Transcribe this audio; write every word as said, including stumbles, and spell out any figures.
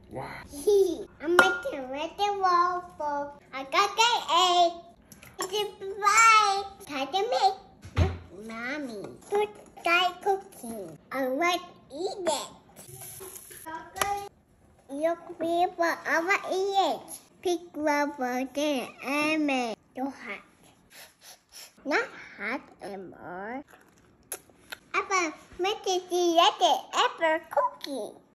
Wow. I'm making ready waffle. I got the egg. It's a pie. Time to make. Look, mommy. Good guy cooking. I want to eat it. Look, people, I want to eat it. Pick rubber, then amen. Too hot. Not hot anymore. Apple, make it the apple cookie.